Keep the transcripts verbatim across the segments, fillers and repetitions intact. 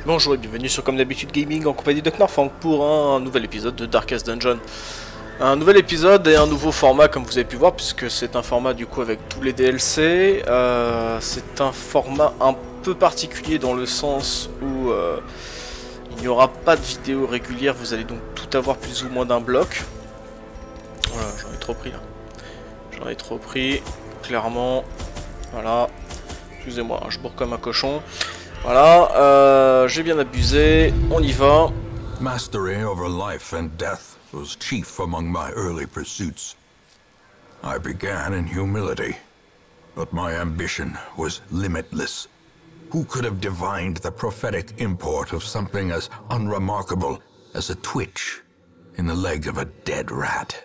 Bonjour et bienvenue sur Comme d'habitude Gaming en compagnie de Knarfang pour un nouvel épisode de Darkest Dungeon. Un nouvel épisode et un nouveau format comme vous avez pu voir, puisque c'est un format du coup avec tous les D L C. Euh, c'est un format un peu particulier dans le sens où euh, il n'y aura pas de vidéo régulière, vous allez donc tout avoir plus ou moins d'un bloc. Voilà, j'en ai trop pris là. J'en ai trop pris, clairement. Voilà. Excusez-moi, je bourre comme un cochon. Voilà, euh, j'ai bien abusé, on y va. Mastery over life and death was chief among my early pursuits. I began in humility, but my ambition was limitless. Who could have divined the prophetic import of something as unremarkable as a twitch in the leg of a dead rat?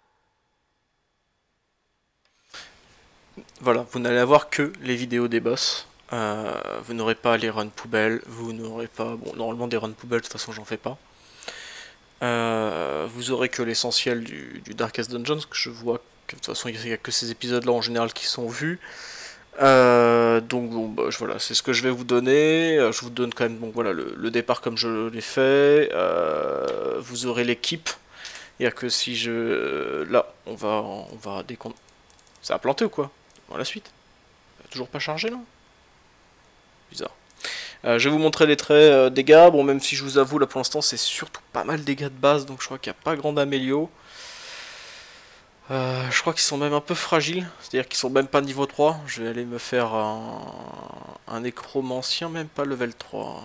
Voilà, vous n'allez avoir que les vidéos des boss. Euh, vous n'aurez pas les runs poubelles, vous n'aurez pas... Bon, normalement des runs poubelles, de toute façon j'en fais pas. Euh, vous aurez que l'essentiel du, du Darkest Dungeons, que je vois que de toute façon il n'y a que ces épisodes-là en général qui sont vus. Euh, donc bon, bah, voilà, c'est ce que je vais vous donner. Je vous donne quand même bon, voilà, le, le départ comme je l'ai fait. Euh, vous aurez l'équipe. C'est-à-dire que si je... Là, on va... On va décompter... Ça a planté ou quoi? Dans la suite. Toujours pas chargé là? Bizarre. Euh, je vais vous montrer les traits euh, dégâts. Bon, même si je vous avoue, là pour l'instant, c'est surtout pas mal dégâts de base, donc je crois qu'il n'y a pas grand amélio. Euh, je crois qu'ils sont même un peu fragiles, c'est-à-dire qu'ils sont même pas niveau trois. Je vais aller me faire un, un nécromancien, même pas level trois.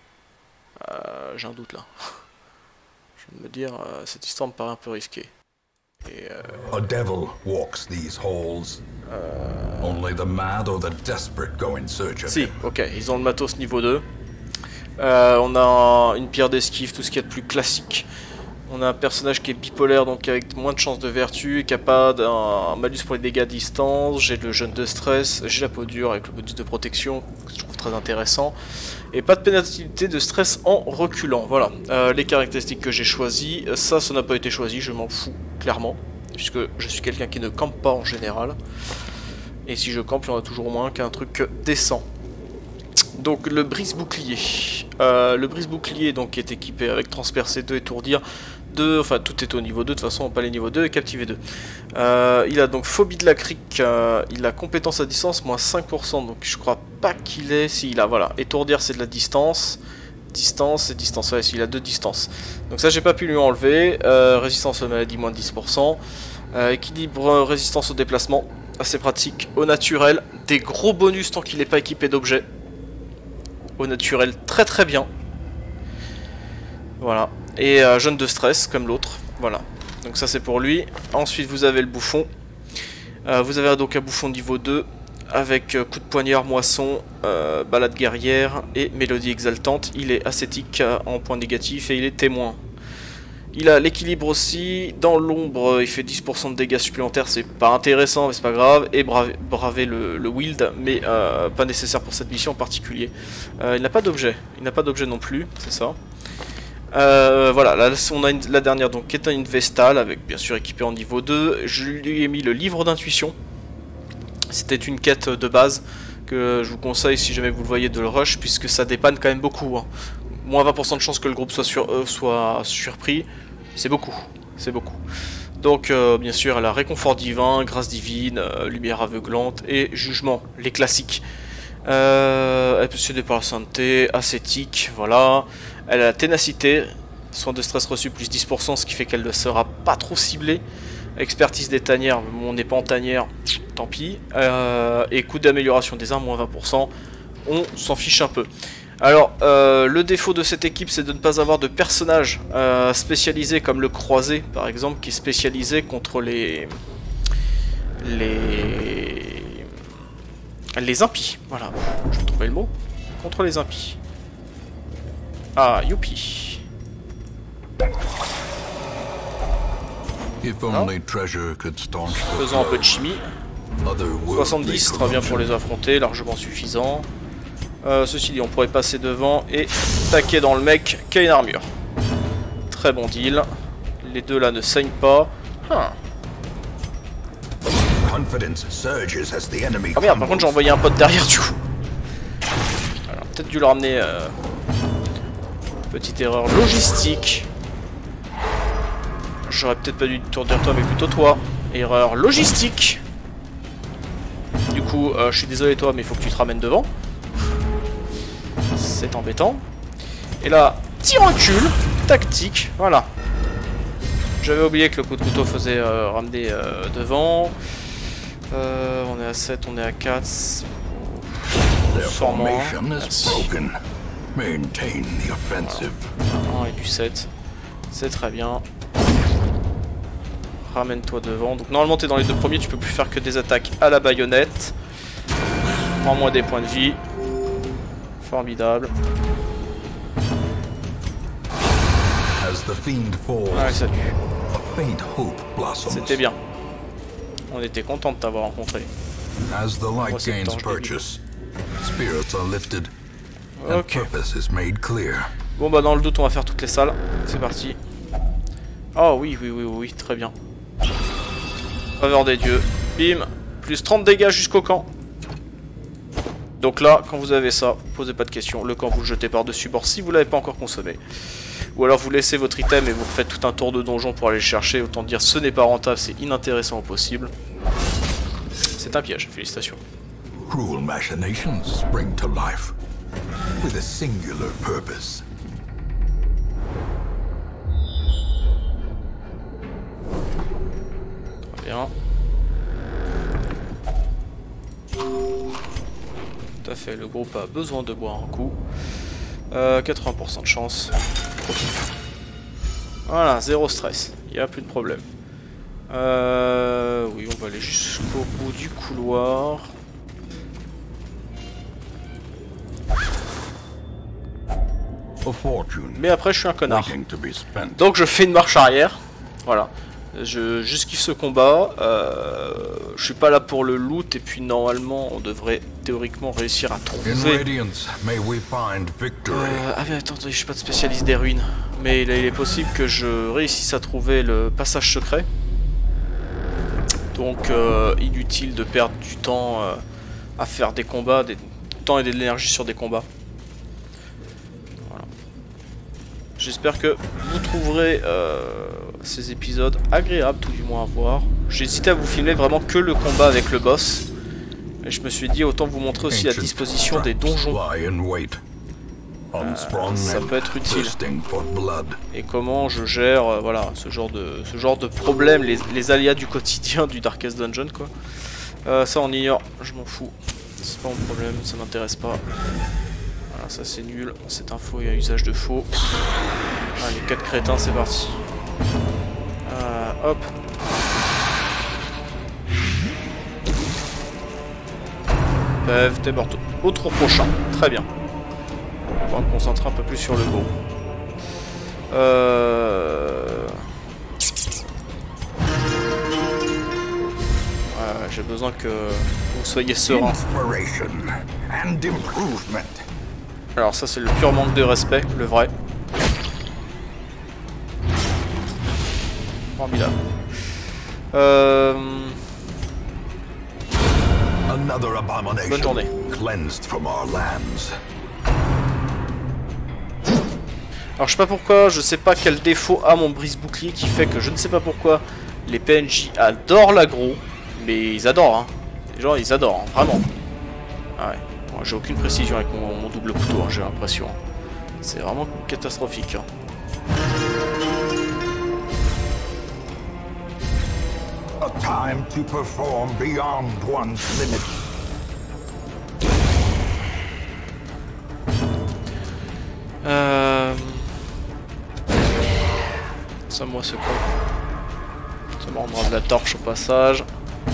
Euh, J'ai un doute là. Je vais me dire, euh, cette histoire me paraît un peu risquée. Et euh... A devil walks these halls. Uh... Only the mad or the desperate go in search of Si, him. ok, ils ont le matos niveau deux. Euh, on a un, une pierre d'esquive, tout ce qu'il y a de plus classique. On a un personnage qui est bipolaire, donc avec moins de chances de vertu, qui a pas d'un malus pour les dégâts à distance. J'ai le jeûne de stress, j'ai la peau dure avec le bonus de protection, que je trouve très intéressant. Et pas de pénalité de stress en reculant. Voilà, euh, les caractéristiques que j'ai choisies. Ça, ça n'a pas été choisi, je m'en fous, clairement. Puisque je suis quelqu'un qui ne campe pas en général. Et si je campe, il y en a toujours moins qu'un truc décent. Donc le brise-bouclier. Euh, le brise-bouclier donc est équipé avec transpercer deux, étourdir deux, enfin tout est au niveau deux, de toute façon pas les niveaux deux et captiver deux. Euh, il a donc phobie de la crique, euh, il a compétence à distance, moins cinq pour cent, donc je crois pas qu'il est, si il a, voilà, étourdir c'est de la distance, distance et distance, ouais, s'il a deux distances. Donc ça j'ai pas pu lui enlever, euh, résistance aux maladies, moins dix pour cent, euh, équilibre, euh, résistance au déplacement, assez pratique, au naturel, des gros bonus tant qu'il n'est pas équipé d'objets. Au naturel très très bien. Voilà. Et euh, jeûne de stress comme l'autre. Voilà. Donc ça c'est pour lui. Ensuite vous avez le bouffon. Euh, vous avez donc un bouffon niveau deux. Avec euh, coup de poignard, moisson, euh, balade guerrière et mélodie exaltante. Il est ascétique euh, en point négatif et il est témoin. Il a l'équilibre aussi, dans l'ombre il fait dix pour cent de dégâts supplémentaires, c'est pas intéressant mais c'est pas grave, et braver, braver le, le wild, mais euh, pas nécessaire pour cette mission en particulier. Euh, il n'a pas d'objet, il n'a pas d'objet non plus, c'est ça. Euh, voilà, là on a une, la dernière donc qui est une vestale, avec bien sûr équipée en niveau deux, je lui ai mis le livre d'intuition, c'était une quête de base, que je vous conseille si jamais vous le voyez de le rush, puisque ça dépanne quand même beaucoup, hein. Moins vingt pour cent de chance que le groupe soit, sur, euh, soit surpris, c'est beaucoup, c'est beaucoup. Donc euh, bien sûr elle a réconfort divin, grâce divine, euh, lumière aveuglante et jugement, les classiques. Euh, elle peut se aider par la sainteté, ascétique, voilà. Elle a la ténacité, soin de stress reçu plus dix pour cent, ce qui fait qu'elle ne sera pas trop ciblée. Expertise des tanières, on n'est pas en tanière, tant pis. Euh, et coût d'amélioration des armes, moins vingt pour cent, on s'en fiche un peu. Alors, euh, le défaut de cette équipe, c'est de ne pas avoir de personnages euh, spécialisés comme le croisé, par exemple, qui est spécialisé contre les... les... les impies. Voilà, je vais trouver le mot. Contre les impies. Ah, youpi. Faisons un peu de chimie. soixante-dix, très bien pour les affronter, largement suffisant. Euh, ceci dit, on pourrait passer devant et taquer dans le mec qui a une armure. Très bon deal. Les deux là ne saignent pas. Huh. Ah merde, par contre j'ai envoyé un pote derrière du coup. Alors peut-être dû le ramener... Euh... Petite erreur logistique. J'aurais peut-être pas dû te dire toi, mais plutôt toi. Erreur logistique. Du coup, euh, je suis désolé toi, mais il faut que tu te ramènes devant. C'est embêtant. Et là, petit recul. Tactique. Voilà. J'avais oublié que le coup de couteau faisait euh, ramener euh, devant. Euh, on est à sept, on est à quatre. Sûrement. Merci. Maintain the offensive. Voilà. un et du sept. C'est très bien. Ramène-toi devant. Donc normalement tu es dans les deux premiers, tu peux plus faire que des attaques à la baïonnette. Prends-moi des points de vie. Formidable. Ouais, ça tue. C'était bien. On était content de t'avoir rencontré. As the light gains purchase, spirits are lifted. Ok. Clear. Bon bah dans le doute on va faire toutes les salles. C'est parti. Oh oui oui oui oui très bien. Faveur des dieux. Bim. Plus trente dégâts jusqu'au camp. Donc là quand vous avez ça, posez pas de questions. Le camp vous le jetez par dessus bord si vous l'avez pas encore consommé. Ou alors vous laissez votre item et vous faites tout un tour de donjon pour aller le chercher. Autant dire ce n'est pas rentable, c'est inintéressant au possible. C'est un piège, félicitations. Cruel machinations spring to life. With a singular purpose. Très bien. Tout à fait, le groupe a besoin de boire un coup. Euh, quatre-vingts pour cent de chance. Voilà, zéro stress. Il n'y a plus de problème. Euh, oui, on va aller jusqu'au bout du couloir. Mais après je suis un connard. Donc je fais une marche arrière. Voilà. Je j'esquive ce combat. Euh, je suis pas là pour le loot et puis normalement on devrait théoriquement réussir à trouver. Euh, ah mais attendez, je suis pas de spécialiste des ruines. Mais il est possible que je réussisse à trouver le passage secret. Donc euh, inutile de perdre du temps euh, à faire des combats, des... du temps et de l'énergie sur des combats. J'espère que vous trouverez euh, ces épisodes agréables, tout du moins à voir. J'ai hésité à vous filmer vraiment que le combat avec le boss. Et je me suis dit autant vous montrer aussi la disposition des donjons. Euh, ça peut être utile. Et comment je gère euh, voilà, ce genre de ce genre de problème, les, les aléas du quotidien du Darkest Dungeon quoi. Euh, ça on ignore, je m'en fous. C'est pas mon problème, ça m'intéresse pas. Voilà, ça c'est nul, cette info et un usage de faux. Allez, quatre crétins, c'est parti. Euh, hop. Bev, t'es morto. Autre prochain, très bien. On va me concentrer un peu plus sur le beau. Euh... Ouais, j'ai besoin que vous soyez serein. Alors ça c'est le pur manque de respect, le vrai. Formidable. Euh... Bonne journée. Alors je sais pas pourquoi, je sais pas quel défaut a mon brise-bouclier qui fait que je ne sais pas pourquoi les P N J adorent l'aggro, mais ils adorent hein. Les gens ils adorent, hein, vraiment. Ah ouais. J'ai aucune précision avec mon, mon double couteau, hein, j'ai l'impression. C'est vraiment catastrophique. Hein. A time to perform beyond one's limits. Euh... Ça moi c'est quoi? Ça me rendra de la torche au passage.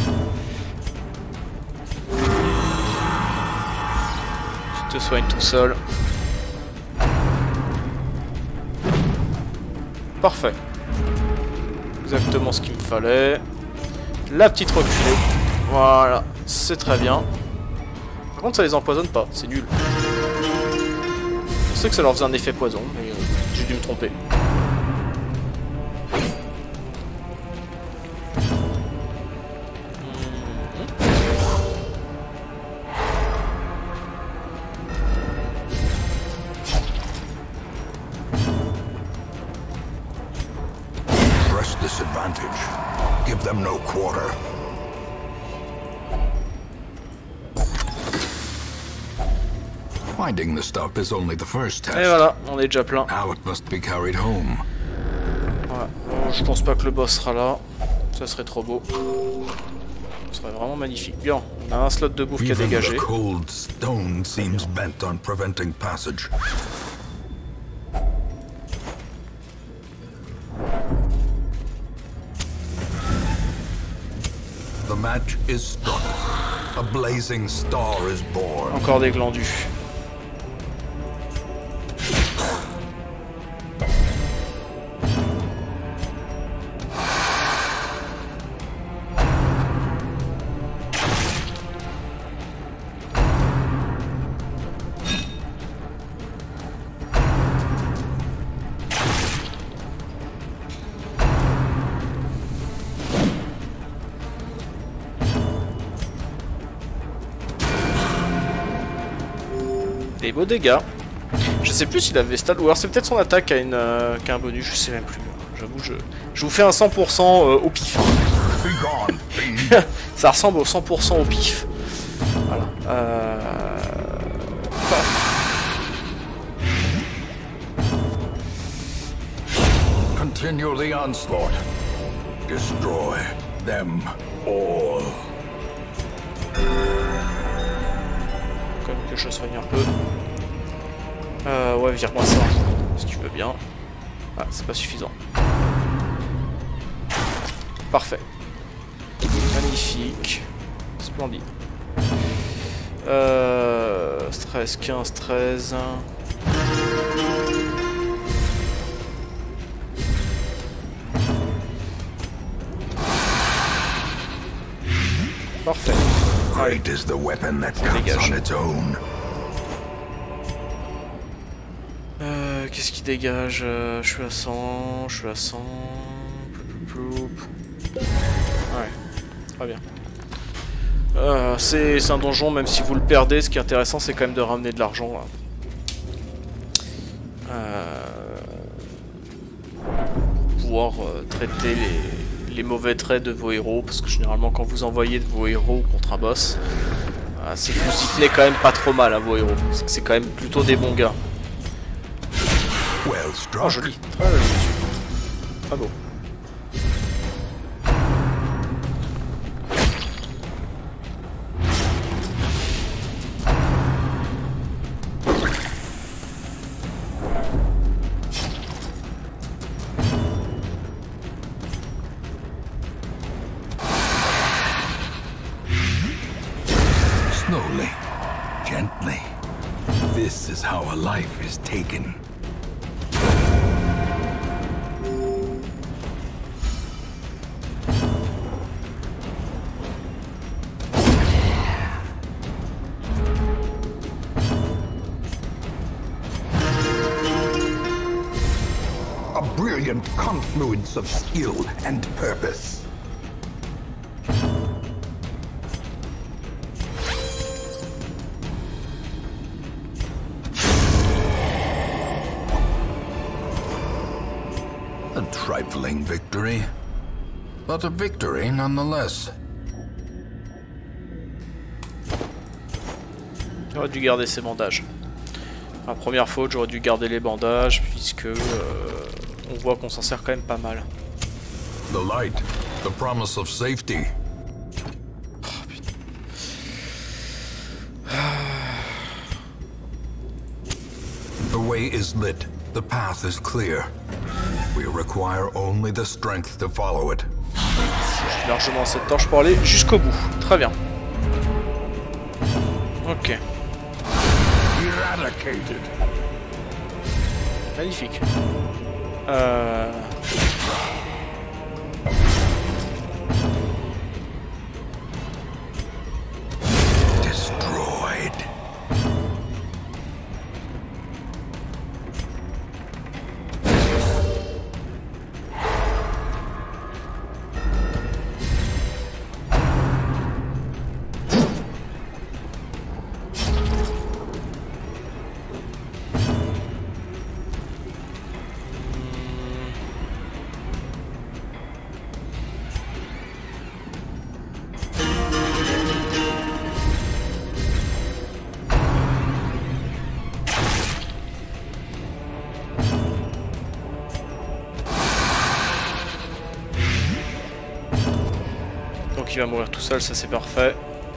Je te soigne tout seul. Parfait. Exactement ce qu'il me fallait. La petite reculée. Voilà, c'est très bien. Par contre ça les empoisonne pas, c'est nul. Je sais que ça leur faisait un effet poison, mais euh, j'ai dû me tromper. disadvantage. Give them no quarter. Finding the stuff is only the first test. Et voilà, on est déjà plein. Now it must be carried home. Ouais. Bon, je pense pas que le boss sera là. Ça serait trop beau. Ce serait vraiment magnifique. Bien, on a un slot de bouffe qui a Even dégagé. the cold stone seems bent on preventing passage. The match is struck. A blazing star is born. Encore des glandus. Des beaux dégâts. Je sais plus s'il avait Vestal, ou alors c'est peut-être son attaque qui a, une, euh, qui a un bonus, je sais même plus. J'avoue, je, je vous fais un cent pour cent euh, au pif. Ça ressemble au cent pour cent au pif. Voilà. Euh... Continue the onslaught. Destroy them all. Quand même que je soigne un peu. Euh, ouais, vire-moi ça, si tu veux bien. Ah, c'est pas suffisant. Parfait. Magnifique. Splendide. Euh, stress quinze, treize. Parfait. Great is the weapon that counts on its own. Euh, Qu'est-ce qui dégage? euh, Je suis à cent, je suis à cent. Ploup, ploup, ploup. Ouais, très bien. Euh, c'est un donjon, même si vous le perdez, ce qui est intéressant, c'est quand même de ramener de l'argent. Euh, pouvoir euh, traiter les, les mauvais traits de vos héros, parce que généralement, quand vous envoyez de vos héros contre un boss, euh, c'est que vous y tenez quand même pas trop mal à vos héros. C'est que c'est quand même plutôt des bons gars. Oh, joli, très joli. Très beau. Slowly, gently. This is how a life is taken. A brilliant confluence of skill and purpose. A trifling victory, but a victory nonetheless. J'aurais dû garder ces bandages. La première faute, j'aurais dû garder les bandages, puisque euh, on voit qu'on s'en sert quand même pas mal. The light, the promise of safety. Oh, putain. The way is lit. The path is clear. We require only the strength to follow it. J'ai largement cette torche pour aller jusqu'au bout. Très bien. Ok. Eradicated. Magnifique. Euh... Destroyed. va mourir tout seul, ça c'est parfait.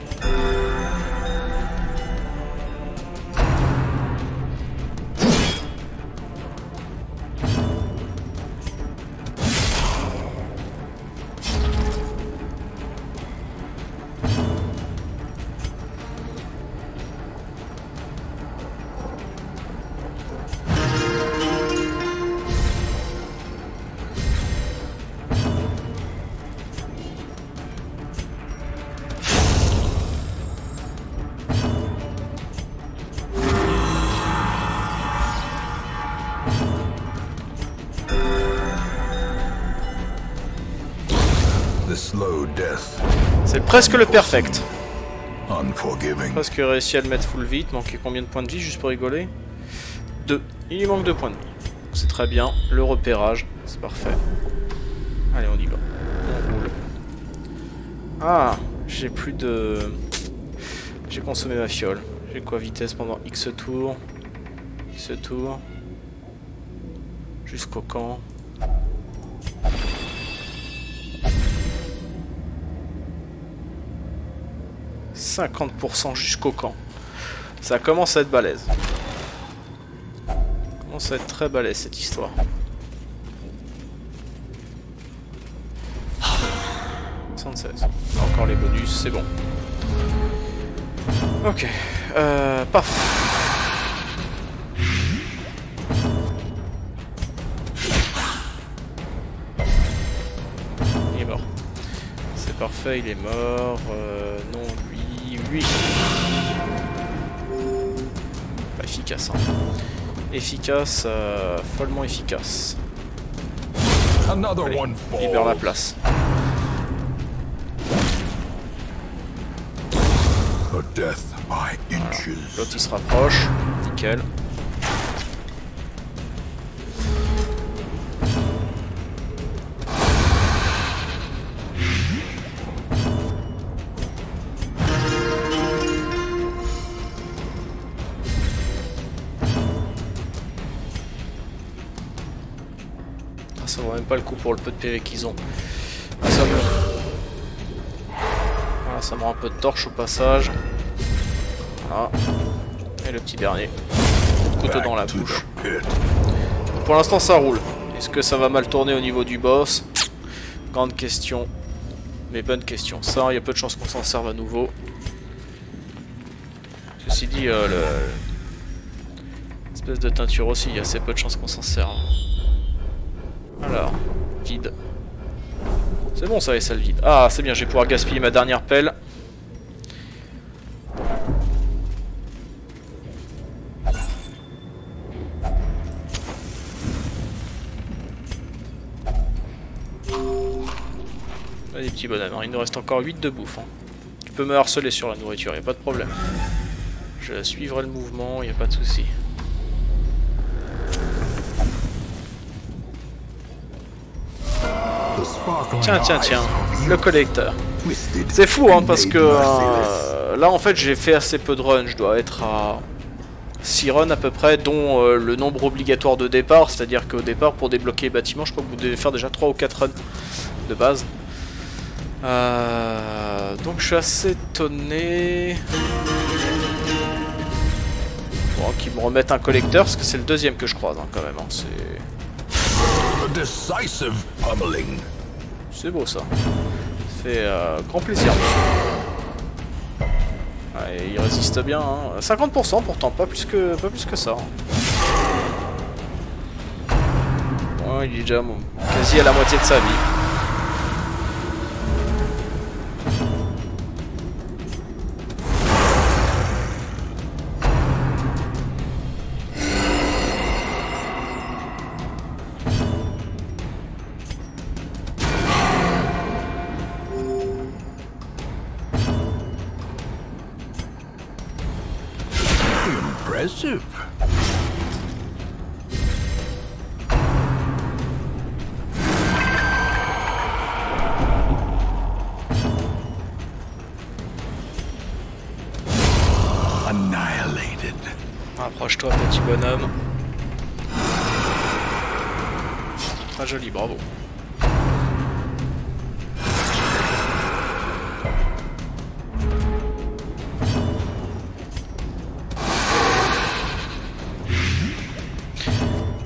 C'est presque le perfect. Unforgiving. Presque réussi à le mettre full vite. Manquait combien de points de vie juste pour rigoler? Deux. Il lui manque deux points de vie. C'est très bien. Le repérage, c'est parfait. Allez, on y va. On roule. Ah, j'ai plus de... J'ai consommé ma fiole. J'ai quoi, vitesse pendant X tours? X tours. Jusqu'au camp. cinquante pour cent jusqu'au camp. Ça commence à être balèze. Ça commence à être très balèze cette histoire. soixante-seize. Encore les bonus, c'est bon. Ok. Euh, paf. Il est mort. C'est parfait, il est mort. Euh, non, lui. Lui. Pas efficace, hein. Efficace, euh, follement efficace. Allez, libère la place. Voilà. L'autre il se rapproche, nickel. Ça vaut même pas le coup pour le peu de P V qu'ils ont. Ah, ça, me... voilà, ça me rend un peu de torche au passage. Voilà. Et le petit dernier. Couteau dans la bouche. Pour l'instant ça roule. Est-ce que ça va mal tourner au niveau du boss? Grande question. Mais bonne question. Ça, il y a peu de chances qu'on s'en serve à nouveau. Ceci dit, euh, le... espèce de teinture aussi, il y a assez peu de chances qu'on s'en serve. Alors, vide. C'est bon ça, et ça le vide. Ah, c'est bien, je vais pouvoir gaspiller ma dernière pelle. Allez, petit bonhomme, il nous reste encore huit de bouffe. Hein. Tu peux me harceler sur la nourriture, y a pas de problème. Je suivrai le mouvement, y a pas de souci. Tiens, tiens, tiens, le collecteur. C'est fou, hein, parce que euh, là, en fait, j'ai fait assez peu de runs. Je dois être à six runs à peu près, dont euh, le nombre obligatoire de départ. C'est-à-dire qu'au départ, pour débloquer les bâtiments, je crois que vous devez faire déjà trois ou quatre runs de base. Euh, donc, je suis assez étonné. Bon, qu'ils me remettent un collecteur, parce que c'est le deuxième que je croise, hein, quand même. Hein, c'est... C'est beau ça. Ça fait euh, grand plaisir. Ouais, il résiste bien. Hein. cinquante pour cent pourtant, pas plus que, pas plus que ça. Ouais, il est déjà bon, quasi à la moitié de sa vie. Impressive. Annihilated. Approche-toi, petit bonhomme. Très joli, bravo.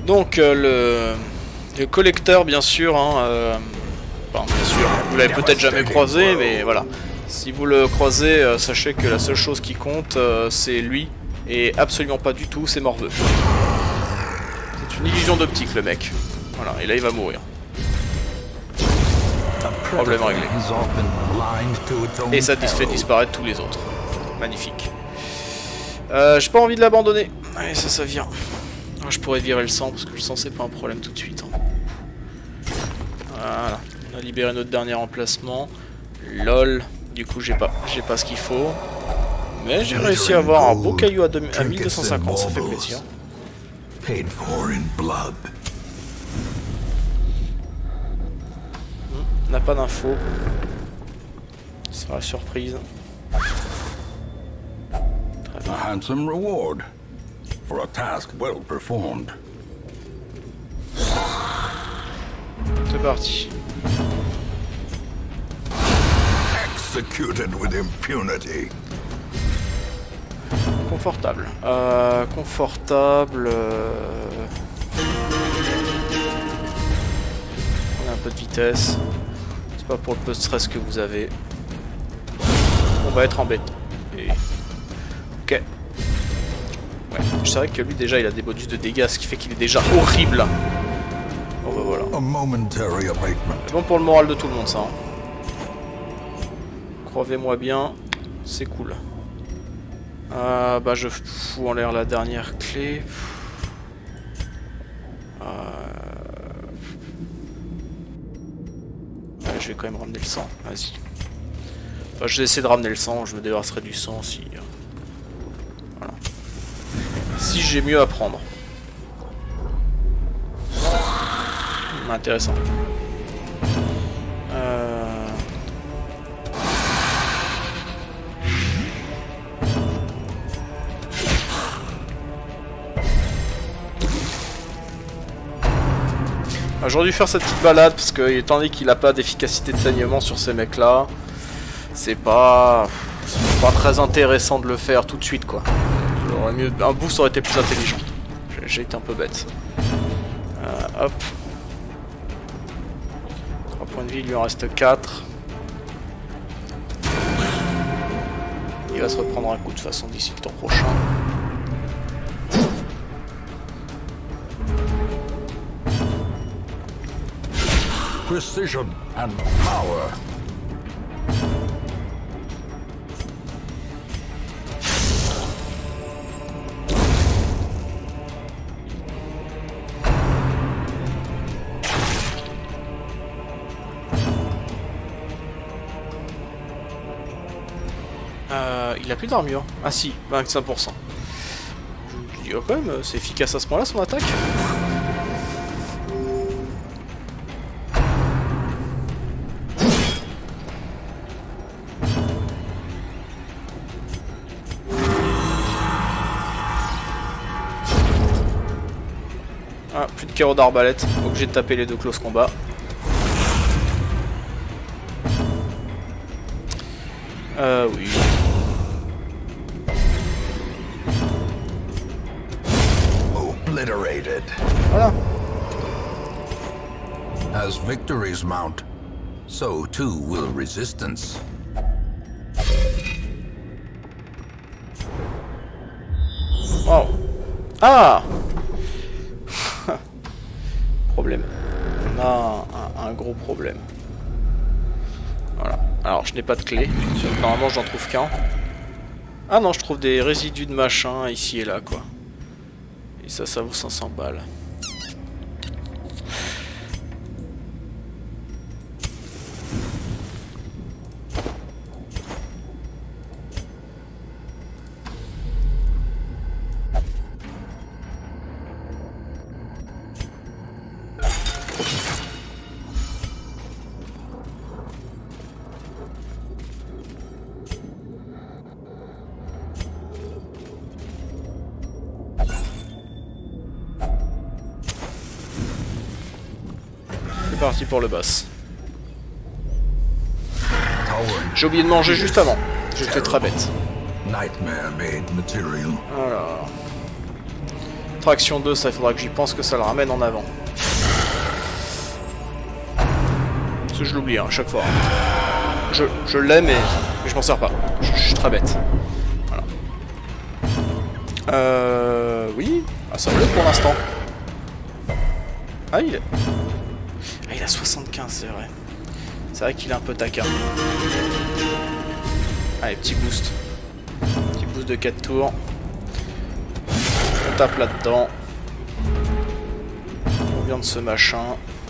Donc euh, le, le collecteur, bien sûr, hein, euh, enfin, bien sûr, vous l'avez peut-être jamais croisé, mais voilà. Si vous le croisez, euh, sachez que la seule chose qui compte, euh, c'est lui, et absolument pas du tout, c'est Morveux. C'est une illusion d'optique, le mec. Voilà, et là il va mourir. Problème réglé. Et ça fait disparaître tous les autres. Magnifique. Euh, j'ai pas envie de l'abandonner. Allez, ça, ça vient. Je pourrais virer le sang, parce que le sang c'est pas un problème tout de suite. Hein. Voilà. On a libéré notre dernier emplacement. Lol. Du coup, j'ai pas, j'ai pas ce qu'il faut. Mais j'ai réussi à avoir un beau caillou à, à mille deux cent cinquante, ça fait plaisir. On n'a pas d'infos. Ce sera la surprise. Très bien. A handsome reward for a task well performed. C'est parti. Executed with impunity. Confortable. Euh, confortable. Euh... On a un peu de vitesse. C'est pas pour le peu de stress que vous avez. On va être embêté. Et... Ok. Ouais. Je savais que lui déjà il a des bonus de dégâts, ce qui fait qu'il est déjà horrible. Bon bah voilà. C'est bon pour le moral de tout le monde ça. Hein. Croyez-moi bien, c'est cool. Euh, bah je fous en l'air la dernière clé. Euh... Ouais, je vais quand même ramener le sang, vas-y. Bah, je vais essayer de ramener le sang, je me débarrasserai du sang si... Voilà. Si j'ai mieux à prendre. Intéressant. Euh... J'aurais dû faire cette petite balade parce que étant donné qu'il n'a pas d'efficacité de saignement sur ces mecs là, c'est pas... pas très intéressant de le faire tout de suite quoi. Mieux... Un boost aurait été plus intelligent. J'ai été un peu bête. Euh, hop. trois points de vie, il lui en reste quatre. Il va se reprendre un coup de façon d'ici le tour prochain. Precision and power. Euh, il a plus d'armure. Ah si, vingt-cinq pour cent. Je dis oh, quand même, c'est efficace à ce point-là son attaque. Ah, plus de carreaux d'arbalète, obligé de taper les deux close combat. Euh, oui. Obliterated. Voilà. As victories mount, so too will resistance. Wow. Ah. Problème. On a un, un gros problème. Voilà. Alors, je n'ai pas de clé. Normalement, j'en trouve qu'un. Ah non, je trouve des résidus de machin ici et là, quoi. Et ça, ça vaut cinq cents balles. C'est parti pour le boss. J'ai oublié de manger juste avant. J'étais très bête. Nightmare made material. Voilà. Fraction deux, ça il faudra que j'y pense que ça le ramène en avant. Parce que je l'oublie hein, à chaque fois. Je, je l'ai mais, mais je m'en sers pas. Je, je suis très bête. Voilà. Euh... Oui. Ah, ça va pour l'instant. Ah, il est... Ah, il a soixante-quinze, c'est vrai. C'est vrai qu'il est un peu taquin. Allez, petit boost. Petit boost de quatre tours. On tape là-dedans. On vient de ce machin.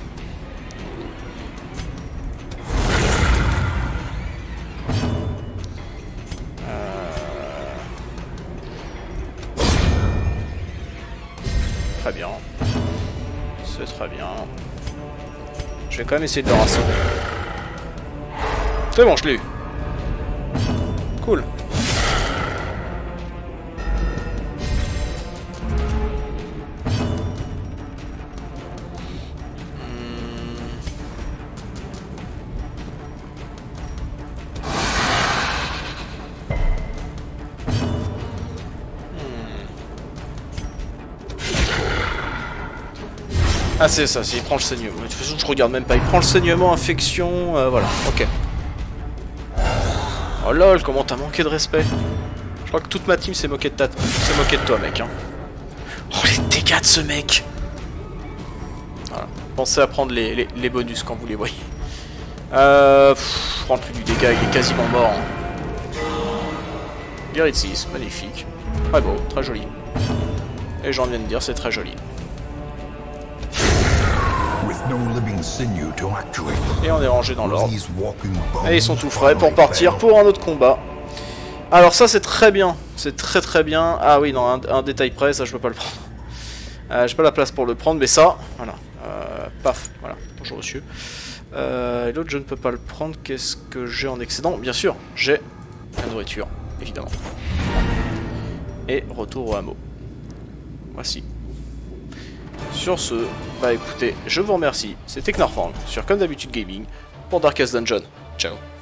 Euh... Très bien. C'est très bien. Je vais quand même essayer de le rassembler. C'est bon, je l'ai eu. Cool. Ah c'est ça, il prend le saignement. De toute façon je regarde même pas, il prend le saignement, infection, euh, voilà, ok. Oh lol, comment t'as manqué de respect. Je crois que toute ma team s'est moquée de ta... s'est moquée de toi mec hein. Oh les dégâts de ce mec. Voilà, pensez à prendre les, les, les bonus quand vous les voyez. Euh... Pff, je prends plus du dégât, il est quasiment mort. Hein. Guerre de six, magnifique. Très beau, très joli. Et j'en viens de dire, c'est très joli. Et on est rangé dans l'ordre. Et ils sont tout frais pour partir pour un autre combat. Alors ça c'est très bien. C'est très très bien. Ah oui, non, un, un détail près, ça je peux pas le prendre. Euh, j'ai pas la place pour le prendre, mais ça, voilà. Euh, paf, voilà. Bonjour monsieur. Euh, et l'autre je ne peux pas le prendre. Qu'est-ce que j'ai en excédent? Bien sûr, j'ai la nourriture, évidemment. Et retour au hameau. Voici. Sur ce, bah écoutez, je vous remercie, c'était Knarfang sur Comme d'habitude Gaming pour Darkest Dungeon. Ciao.